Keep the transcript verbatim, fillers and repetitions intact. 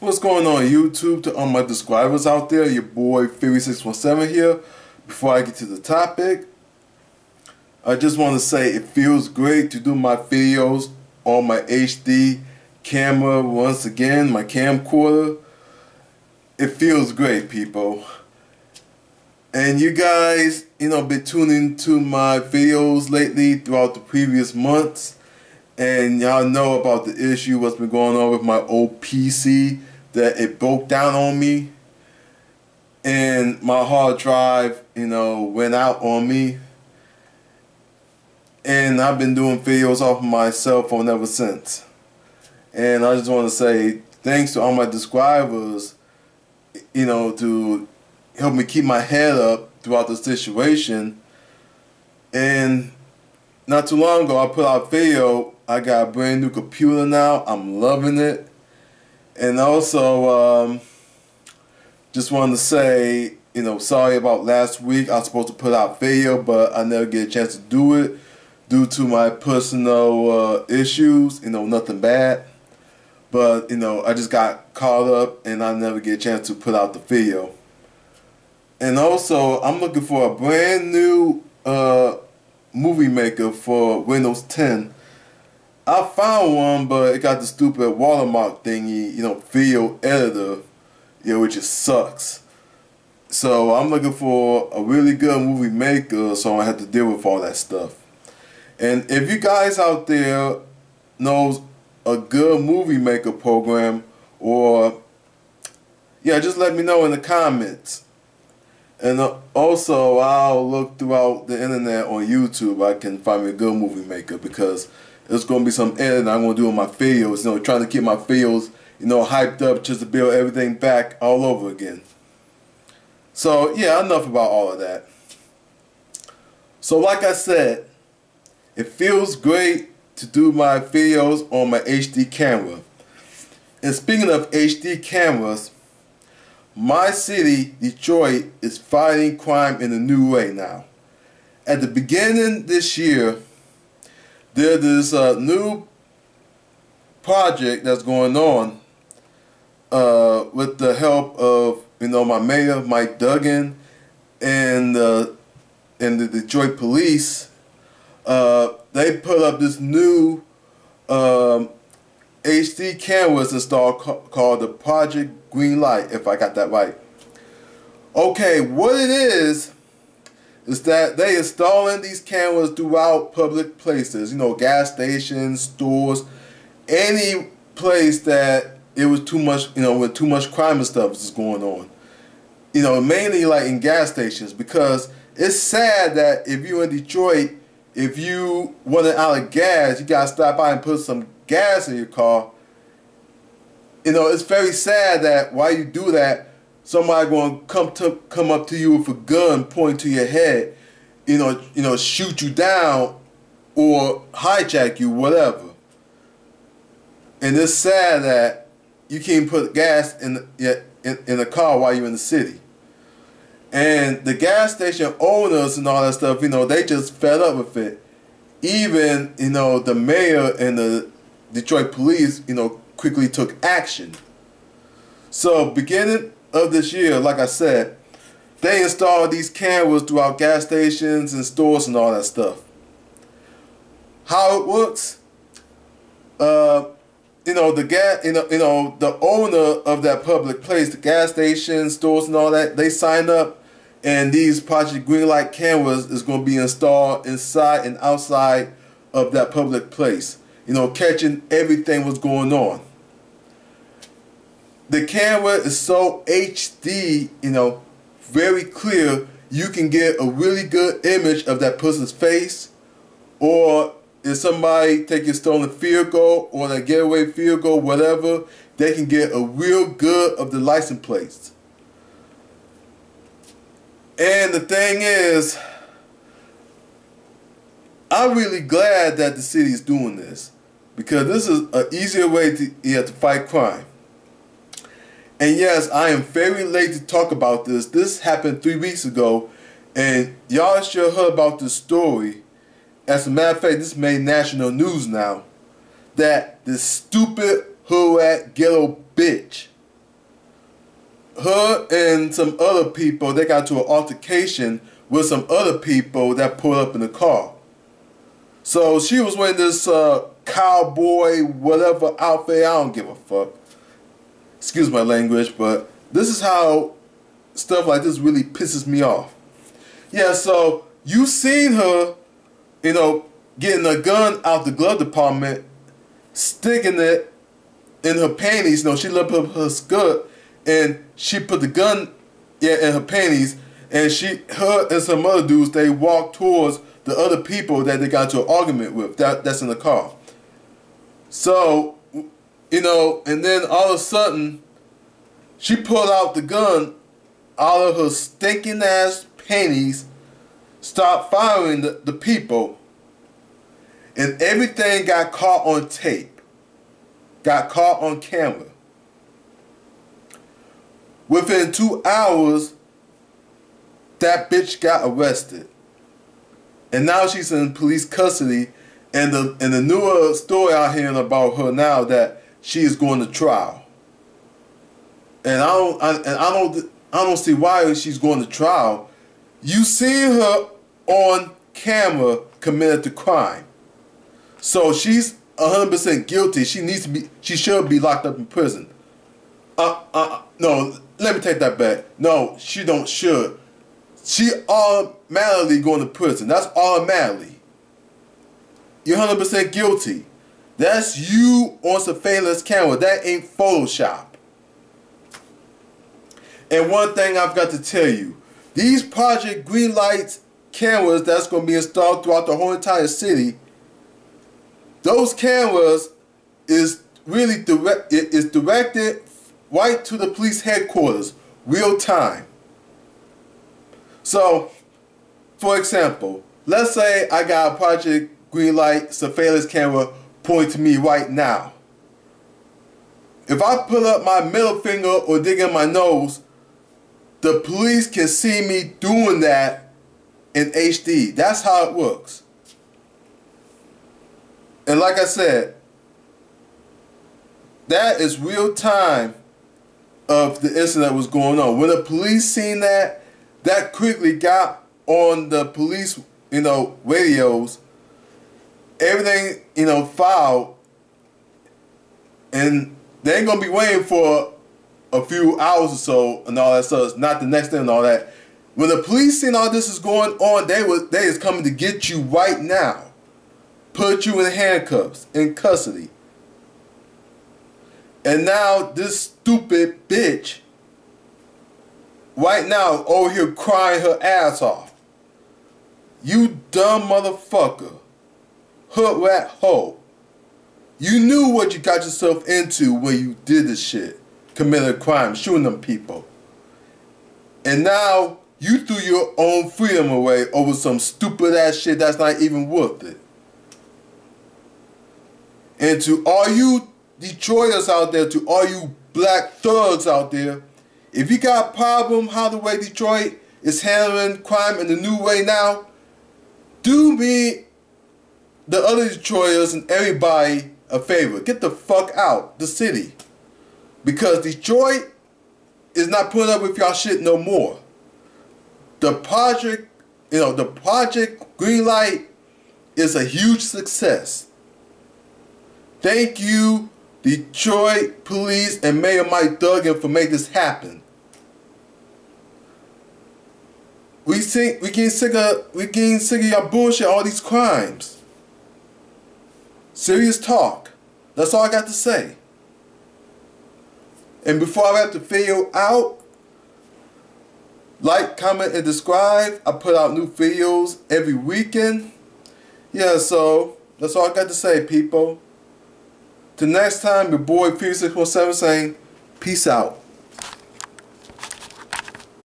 What's going on YouTube? To all my subscribers out there, your boy Fury six one seven here. Before I get to the topic, I just want to say it feels great to do my videos on my H D camera once again, my camcorder. It feels great, people. And you guys, you know, been tuning to my videos lately throughout the previous months. And y'all know about the issue what's been going on with my old P C, that it broke down on me and my hard drive, you know, went out on me. And I've been doing videos off of my cell phone ever since. And I just want to say thanks to all my subscribers, you know, to help me keep my head up throughout the situation. And not too long ago, I put out a video. I got a brand new computer now. I'm loving it. And also, um, just wanted to say, you know, sorry about last week. I was supposed to put out a video, but I never get a chance to do it due to my personal uh, issues. You know, nothing bad. But, you know, I just got caught up and I never get a chance to put out the video. And also, I'm looking for a brand new uh, movie maker for Windows ten. I found one, but it got the stupid watermark thingy, you know, video editor, you know, which just sucks. So I'm looking for a really good movie maker, so I don't have to deal with all that stuff. And if you guys out there knows a good movie maker program, or yeah, just let me know in the comments. And also, I'll look throughout the internet on YouTube. I can find me a good movie maker, because there's going to be some editing I'm going to do on my videos. You know, trying to keep my videos, you know, hyped up just to build everything back all over again. So, yeah, enough about all of that. So, like I said, it feels great to do my videos on my H D camera. And speaking of H D cameras, my city, Detroit, is fighting crime in a new way now. At the beginning this year, there's this uh, new project that's going on uh, with the help of, you know, my mayor, Mike Duggan, and uh, and the Detroit police. Uh, they put up this new um, H D cameras installed ca called the Project Greenlight, if I got that right. Okay, what it is is that they installing these cameras throughout public places, you know, gas stations, stores, any place that it was too much, you know, with too much crime and stuff is going on. You know, mainly like in gas stations, because it's sad that if you're in Detroit, if you running out of gas, you gotta stop by and put some gas in your car. You know, it's very sad that while you do that, somebody going to come to come up to you with a gun pointing to your head, you know, you know, shoot you down or hijack you, whatever. And it's sad that you can't put gas in the, in in a car while you're in the city. And the gas station owners and all that stuff, you know, they just fed up with it. Even, you know, the mayor and the Detroit police, you know, quickly took action. So beginning of this year, like I said, they installed these cameras throughout gas stations and stores and all that stuff. How it works, uh, you know, the gas, you know, you know, the owner of that public place, the gas station, stores and all that, they signed up, and these Project Greenlight cameras is going to be installed inside and outside of that public place, you know, catching everything what's going on. The camera is so H D, you know, very clear, you can get a really good image of that person's face, or if somebody take a stolen vehicle or a getaway vehicle, whatever, they can get a real good of the license plates. And the thing is, I'm really glad that the city is doing this, because this is an easier way to, yeah, to fight crime. And yes, I am very late to talk about this. This happened three weeks ago, and y'all sure heard about this story. As a matter of fact, this made national news now, that this stupid hoodrat ghetto bitch her and some other people, they got to an altercation with some other people that pulled up in the car. So she was wearing this uh, cowboy whatever outfit. I don't give a fuck. Excuse my language, but this is how stuff like this really pisses me off. Yeah, so you seen her, you know, getting a gun out the glove department, sticking it in her panties. You know, she lifted up her skirt and she put the gun, yeah, in her panties. And she, her and some other dudes, they walked towards the other people that they got into an argument with. That that's in the car. So, you know, and then all of a sudden, she pulled out the gun out of her stinking ass panties, stopped firing the, the people, and everything got caught on tape, got caught on camera. Within two hours, that bitch got arrested. And now she's in police custody, and the and the newer story I'm hearing about her now that she is going to trial. And I don't I, and I don't I don't see why she's going to trial. You seen her on camera committed the crime, so she's one hundred percent guilty. She needs to be. She should be locked up in prison. Uh uh no. Let me take that back. No, she don't should. She automatically going to prison. That's automatically. You're one hundred percent guilty. That's you on surveillance camera. That ain't Photoshop. And one thing I've got to tell you, these Project Greenlight cameras that's going to be installed throughout the whole entire city, those cameras is really direct, it is directed right to the police headquarters, real time. So, for example, let's say I got a Project Greenlight surveillance camera pointing to me right now. If I put up my middle finger or dig in my nose, the police can see me doing that in H D. That's how it works. And like I said, that is real time of the incident that was going on. When the police seen that, that quickly got on the police, you know, radios. Everything, you know, filed, and they ain't gonna be waiting for a few hours or so and all that stuff. Not the next day and all that. When the police seen all this is going on, they was they is coming to get you right now, put you in handcuffs, in custody. And now this stupid bitch, right now, over here crying her ass off. You dumb motherfucker. Hood rat hoe. You knew what you got yourself into when you did this shit. Committed a crime, shooting them people. And now you threw your own freedom away over some stupid ass shit that's not even worth it. And to all you Detroiters out there, to all you black thugs out there, if you got a problem how the way Detroit is handling crime in the new way now, do me, the other Detroiters and everybody a favor. Get the fuck out the city. Because Detroit is not putting up with y'all shit no more. The project, you know, the Project Greenlight is a huge success. Thank you, Detroit Police and Mayor Mike Duggan, for making this happen. We see, we getting sick of we getting sick of y'all bullshit, all these crimes. Serious talk. That's all I got to say. And before I wrap the video out, like, comment, and subscribe. I put out new videos every weekend. Yeah, so that's all I got to say, people. Till next time, your boy P six one seven saying, peace out.